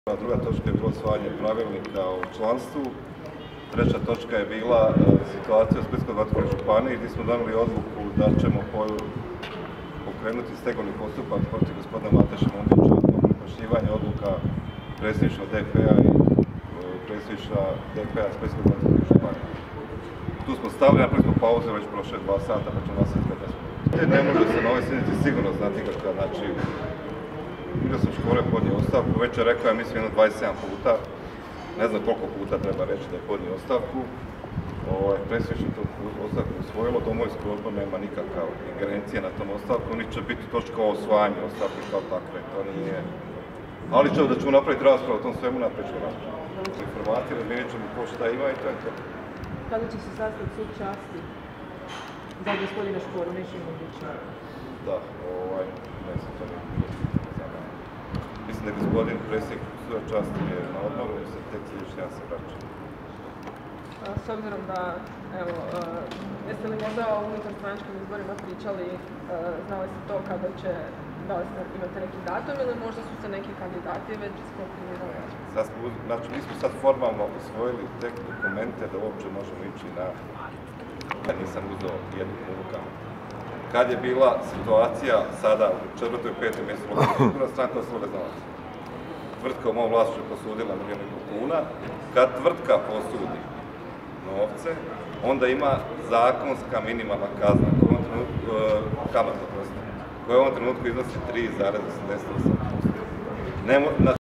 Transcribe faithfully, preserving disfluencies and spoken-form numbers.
Druga točka je bilo usvajanje pravilnika o članstvu. Treća točka je bila situacija u Splitsko-dalmatinskoj županiji gdje smo donijeli odluku da ćemo pokrenuti stegovni postupak protiv gospodina Mateše Mundića zbog nepoštivanja odluka predsjedništva D P-a i predsjedništva D P-a Splitsko-dalmatinske županije. Tu smo stavili, napravili smo pauzu već prošle dva sata, pa ćemo nas izgleda. Ne može se na ovoj sjednici sigurno znati kako, znači, Miroslav Škoro je podnio ostavku, već je rekao, ja mislim, jedno dvadeset sedam puta, ne znam koliko puta treba reći da je podnio ostavku. Predsjedništvo tu ostavku usvojilo, Domovinskog odbor nema nikakav ingerencije na tom ostavku, niti će biti točka o osvajanju ostavke kao takve, to nije. Ali ćemo da ćemo napraviti raspravu o tom svemu, napravit ćemo raspravu. Informacije, razmijenit ćemo ko šta ima i to je to. Kada će se sastati sud časti za gospodina Škoru, neće im odlično? Da, ovaj, ne znam, to nije bilo za mene. Mislim da je gospodin predsjednik suda časti je na odmoru, se tek sljedeći dan se vraća. S obzirom da, evo, jeste li možda o unutar stranačkim izborima pričali, znali ste to kada će, da li ste imate neki datum ili možda su se neki kandidati već iskonfirmirali? Znači, mi smo sad formalno usvojili tek dokumente da uopće možemo ići na, kad nisam uzeo jednu rukama. Kad je bila situacija sada u četvrtoj i petoj mjesecu Lukunić, stranka osvojila novac. Tvrtka u mom vlasništvu posudila milijun i pol kuna. Kad tvrtka posudi novce, onda ima zakonska minimalna kazna, kamata, koja u ovom trenutku iznosi tri zarez osamdeset osam posto.